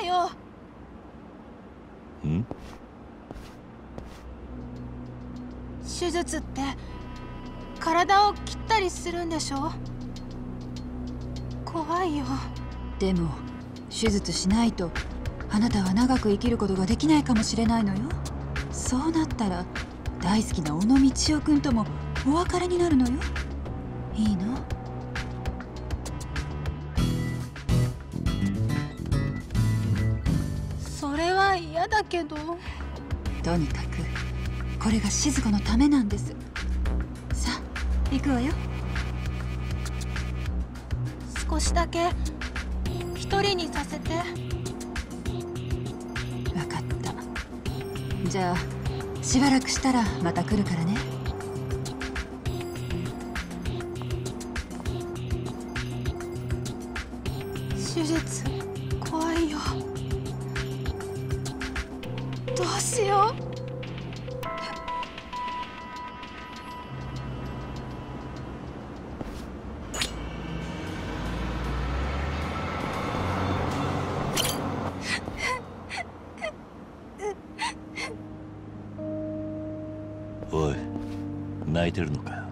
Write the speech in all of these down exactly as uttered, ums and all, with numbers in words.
よ。 ん？ 手術って体を切ったりするんでしょ？怖いよ。 でも手術しないとあなたは長く生きることができないかもしれないのよ。そうなったら大好きな小野道夫君ともお別れになるのよ。いいの？ それは嫌だけど。 とにかくこれが静子のためなんです。さあ行くわよ。 少しだけ一人にさせて。 分かった。じゃあしばらくしたらまた来るからね。 手術怖いよ。どうしよう。 おい、泣いてるのか？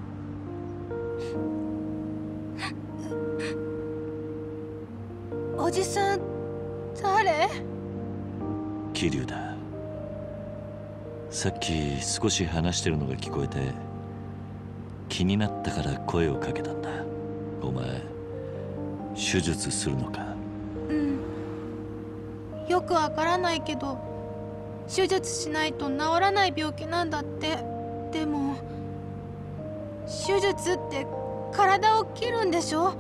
おじさん誰？ 桐生だ。さっき少し話してるのが聞こえて気になったから声をかけたんだ。お前手術するのか？ うん、よくわからないけど手術しないと治らない病気なんだって。でも手術って体を切るんでしょ？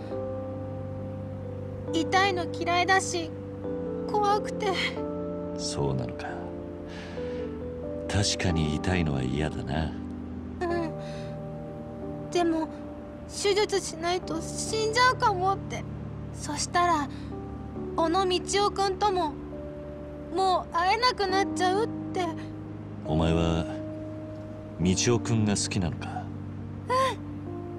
痛いの嫌いだし怖くて。 そうなのか。確かに痛いのは嫌だな。 うん。でも手術しないと死んじゃうかもって。そしたら小野道夫君とももう会えなくなっちゃうって。 お前は道夫君が好きなのか？ うん、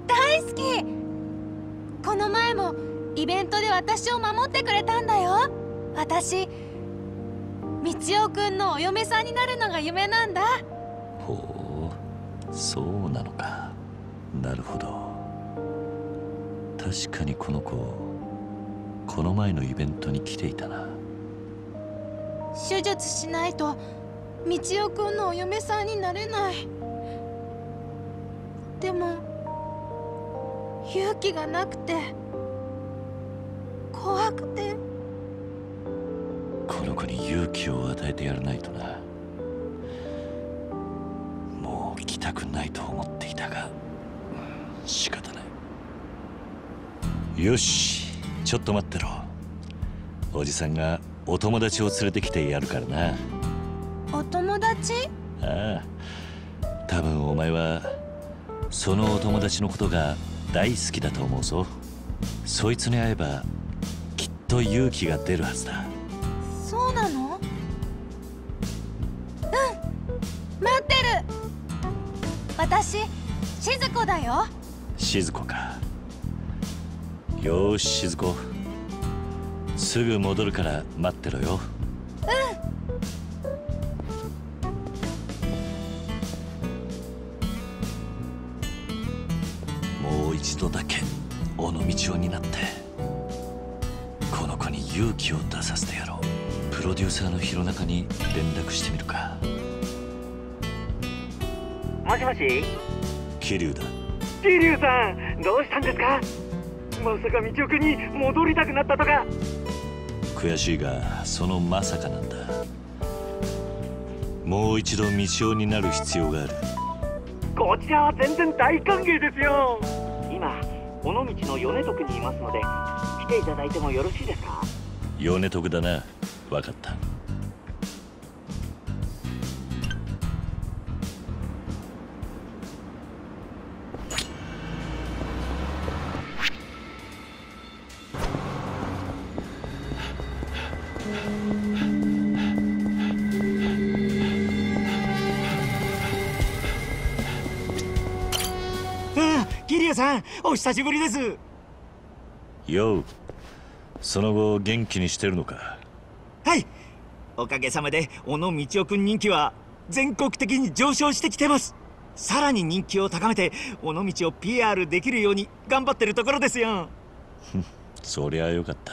大好き。この前もイベントで私を守ってくれたんだよ。私道夫君のお嫁さんになるのが夢なんだ。 ほう、そうなのか。なるほど。確かにこの子この前のイベントに来ていたな。 手術しないと道夫君のお嫁さんになれない。でも勇気がなくて怖くて。 この子に勇気を与えてやらないとな。もう来たくないと思っていたが仕方ない。よし、ちょっと待ってろ。おじさんがお友達を連れてきてやるからな。 お友達？ ああ、多分お前はそのお友達のことが大好きだと思うぞ。そいつに会えばきっと勇気が出るはずだ。 そうなの？うん、待ってる。私静子だよ。 静子か。よーし静子、すぐ戻るから待ってろよ。うん。もう一度だけ尾道夫になってこの子に勇気を出させてやろう。プロデューサーの弘中に連絡してみるか。 もしもし、 桐生だ。 桐生さん、どうしたんですか？まさか道夫君に戻りたくなったとか。 悔しいがそのまさかなんだ。もう一度道夫になる必要がある。 こちらは全然大歓迎ですよ。今尾道の米徳にいますので来ていただいてもよろしいですか？ 米徳だな。分かった。 桐生さん、お久しぶりです。 よう、その後元気にしてるのか？ はい、おかげさまで小野道夫君人気は全国的に上昇してきてます。さらに人気を高めて尾道を ピーアール できるように頑張ってるところですよ。 そりゃよかった。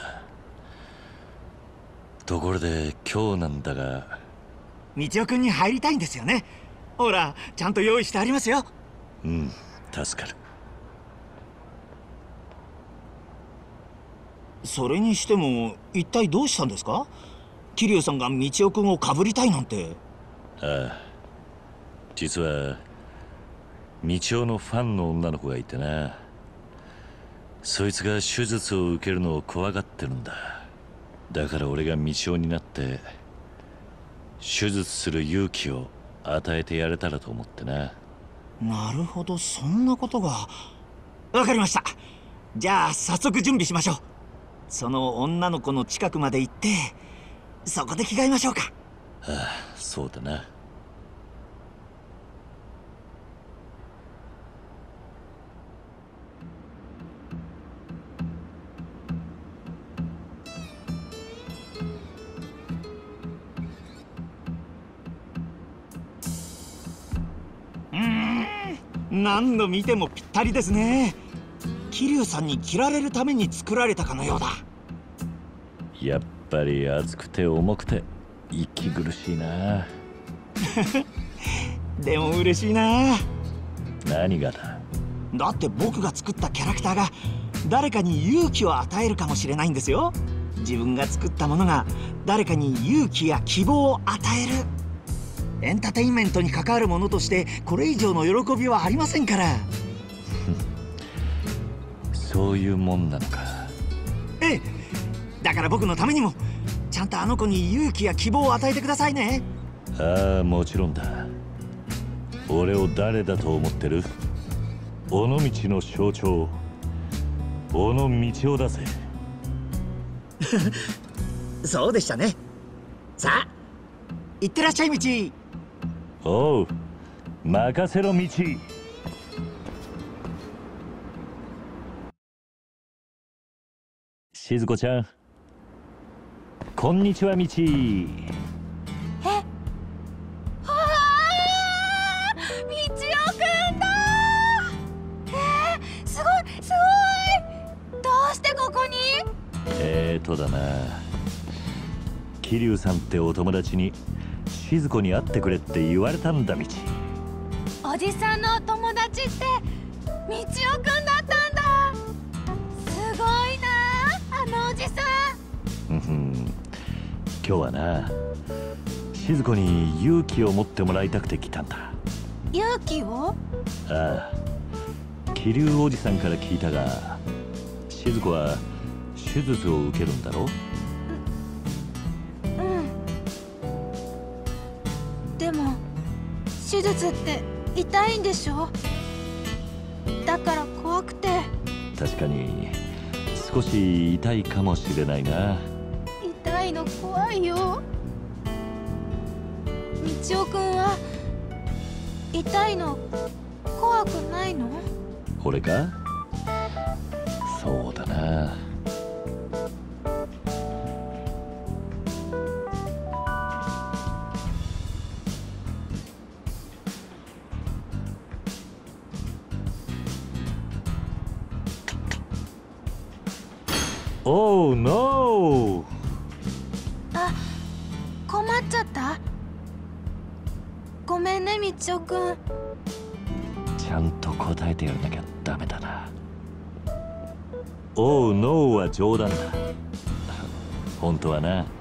ところで今日なんだが、 道夫君に入りたいんですよね。ほらちゃんと用意してありますよ。 うん、助かる。 それにしても一体どうしたんですか？桐生さんが道夫君をかぶりたいなんて。 ああ、実は道夫のファンの女の子がいてな。そいつが手術を受けるのを怖がってるんだ。だから俺が道夫になって手術する勇気を与えてやれたらと思ってな。 なるほど、そんなことが。わかりました。じゃあ早速準備しましょう。その女の子の近くまで行ってそこで着替えましょうか。 ああ、そうだな。 何度見てもぴったりですね。桐生さんに着られるために作られたかのようだ。 やっぱり熱くて重くて息苦しいな。 でも嬉しいな。 何がだ？ だって僕が作ったキャラクターが誰かに勇気を与えるかもしれないんですよ。自分が作ったものが誰かに勇気や希望を与える。エンターテインメントに関わるものとしてこれ以上の喜びはありませんから。 そういうもんなのか。 ええ、だから僕のためにもちゃんとあの子に勇気や希望を与えてくださいね。 ああ、もちろんだ。俺を誰だと思ってる？尾道の象徴、尾道夫だぜ。 そうでしたね。さあ行ってらっしゃい道。 おう、任せろ道。静子ちゃん、こんにちは道。 え、はあ、道夫くんだ。えー、すごいすごい。どうしてここに？ えーとだな、桐生さんってお友達に静子に会ってくれって言われたんだ道。 おじさんのお友達って道夫くんだったんだ。すごいな、あのおじさん。 うん、今日はな、静子に勇気を持ってもらいたくて来たんだ。 勇気を？ ああ、桐生おじさんから聞いたが、静子は手術を受けるんだろ？ うん。でも手術って痛いんでしょ？だから怖くて。 確かに少し痛いかもしれないな。 痛いの怖いよ。道夫くんは痛いの怖くないの？ 俺か？そうだな。Oh no! あ、困っちゃった。ごめんね道夫くん。 ちゃんと答えてやらなきゃダメだな。Oh no は冗談だ。本当はな。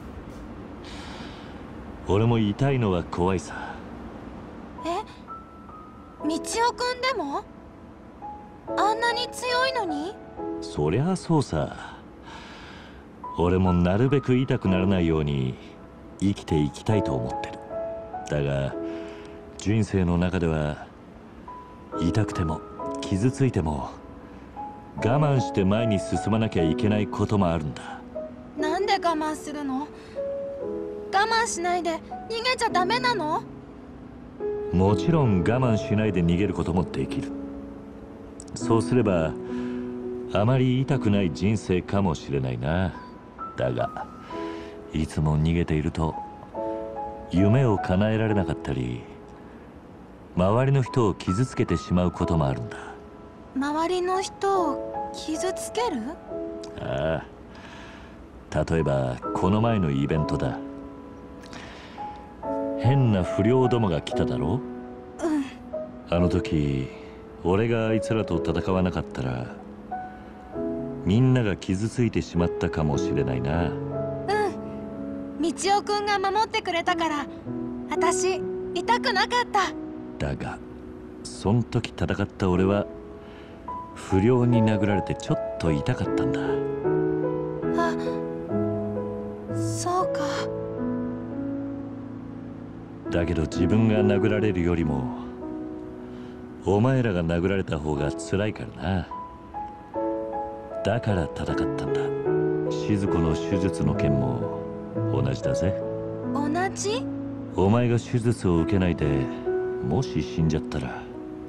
俺も痛いのは怖いさ。 え、道夫くんでも？あんなに強いのに？ そりゃそうさ。俺もなるべく痛くならないように生きていきたいと思ってる。だが人生の中では痛くても傷ついても我慢して前に進まなきゃいけないこともあるんだ。 なんで我慢するの？我慢しないで逃げちゃダメなの？ もちろん我慢しないで逃げることもできる。そうすればあまり痛くない人生かもしれないな。だがいつも逃げていると夢を叶えられなかったり、周りの人を傷つけてしまうこともあるんだ。 周りの人を傷つける？ ああ、例えばこの前のイベントだ。変な不良どもが来ただろ。 うん。 あの時俺があいつらと戦わなかったらみんなが傷ついてしまったかもしれないな。 うん。道夫くんが守ってくれたから私痛くなかった。 だがそん時戦った俺は不良に殴られてちょっと痛かったんだ。 あ、そうか。 だけど自分が殴られるよりもお前らが殴られた方が辛いからな。だから戦ったんだ。静子の手術の件も同じだぜ。 同じ？ お前が手術を受けないでもし死んじゃったら、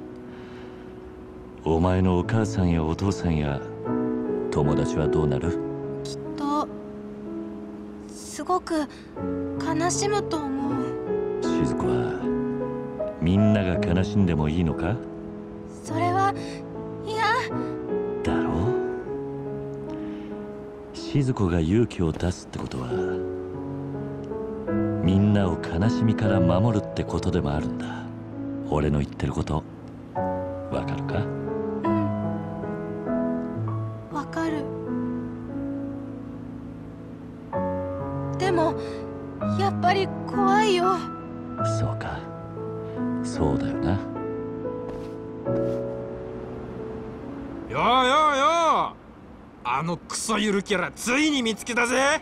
お前のお母さんやお父さんや友達はどうなる？ きっとすごく悲しむと思う。 静子はみんなが悲しんでもいいのか？ それは嫌だろう。静子が勇気を出すってことはみんなを悲しみから守るってことでもあるんだ。俺の言ってることわかるか？ うん、わかる。でもやっぱり怖いよ。 そうか、そうだよな。 よーよーよー、あのクソゆるキャラついに見つけたぜ。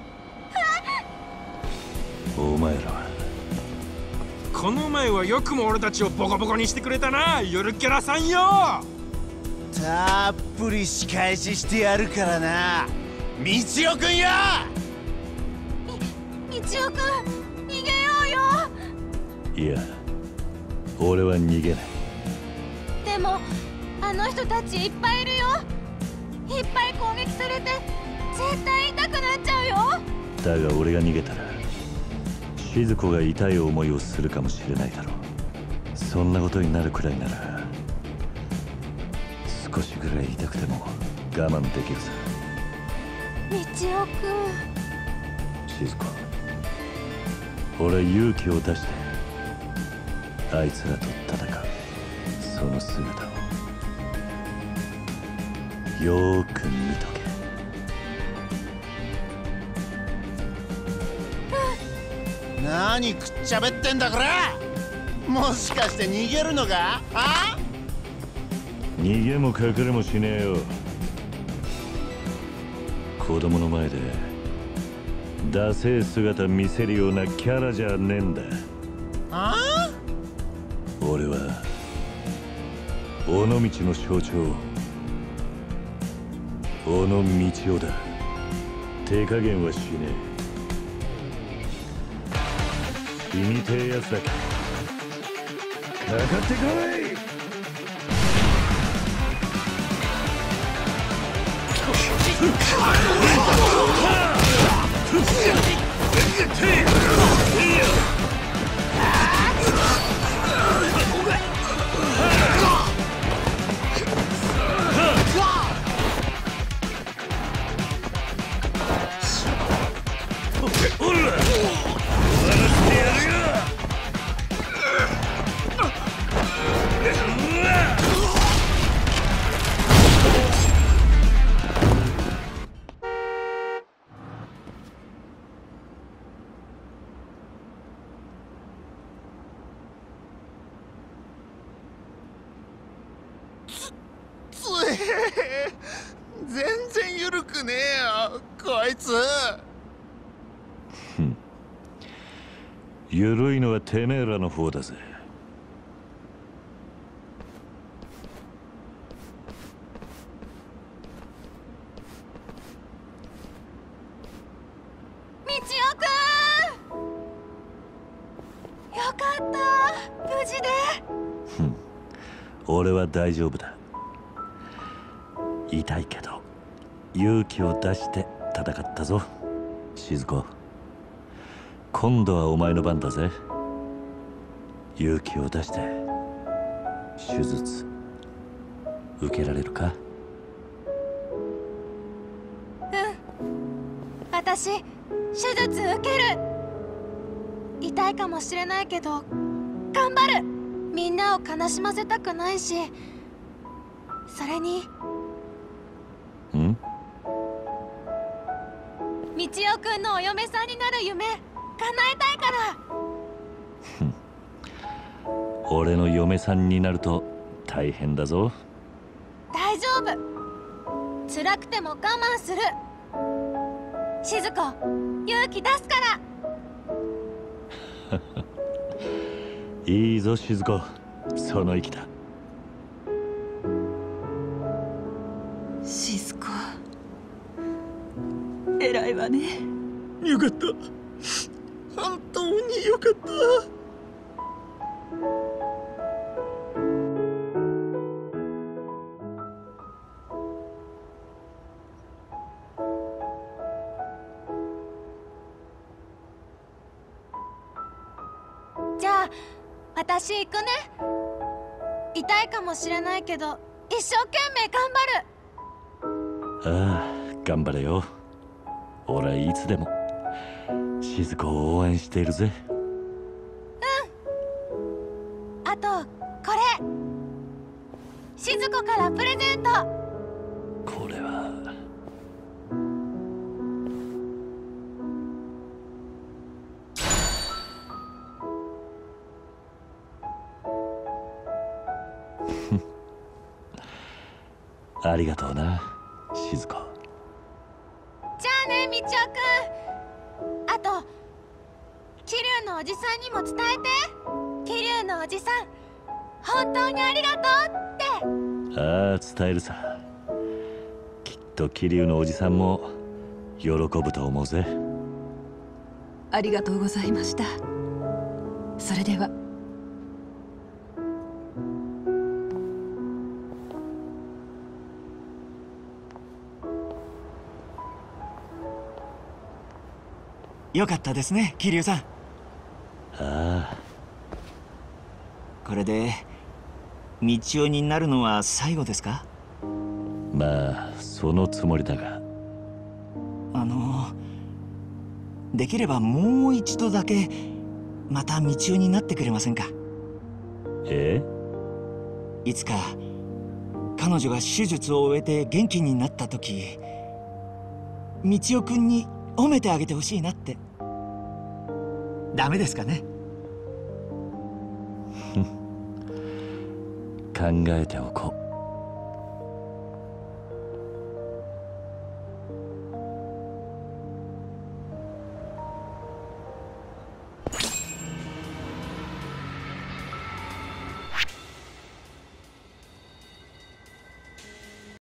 お前らはこの前はよくも俺たちをボコボコにしてくれたな、ゆるキャラさんよ。 たっぷり仕返ししてやるからな、道夫くんよ。 み道夫くん、逃げようよ。 いや、俺は逃げない。 でもあの人たちいっぱいいるよ。いっぱい攻撃されて絶対痛くなっちゃうよ。 だが俺が逃げたら静子が痛い思いをするかもしれないだろう。そんなことになるくらいなら少しぐらい痛くても我慢できるさ。 道夫くん。 静子、俺は勇気を出してあいつらと戦う、その姿をよーく見とけ。 何くっちゃべってんだこれ。もしかして逃げるのか？あ？ 逃げも隠れもしねえよ。子供の前でダセえ姿見せるようなキャラじゃねえんだ。 あ？ 俺は尾道の象徴、尾道夫だ。手加減はしねえ。君てえやつだけかかってこい。 全然ゆるくねえよこいつ。 ゆるいのはてめえらの方だぜ。 道夫くん、よかった、無事で。 俺は大丈夫だ。痛いけど勇気を出して戦ったぞ、静子。 今度はお前の番だぜ。勇気を出して手術受けられるか？ 私手術受ける。痛いかもしれないけど頑張る。みんなを悲しませたくないし、それにん？ みちおくんのお嫁さんになる夢叶えたいから。 俺の嫁さんになると大変だぞ。 大丈夫。辛くても我慢する。静子、勇気出すから。 いいぞ静子、その意気だ。 静子、偉いわね。 よかった。本当によかった。 じゃあ私行くね。痛いかもしれないけど一生懸命頑張る。 ああ、頑張れよ。俺はいつでも静子を応援しているぜ。 あとこれ静子からプレゼント。 これはありがとうな静子。 じゃあねみちおくん。あと桐生のおじさんにも伝えて。桐生のおじさん本当にありがとうって。 ああ、伝えるさ。きっと桐生のおじさんも喜ぶと思うぜ。 ありがとうございました。それでは。 よかったですね、桐生さん。 ああ、 これで道夫になるのは最後ですか？ まあそのつもりだが。 あのできればもう一度だけまた道夫になってくれませんか？ え？ いつか彼女が手術を終えて元気になった時、道夫くんに褒めてあげてほしいなって。ダメですかね？ 考えておこう。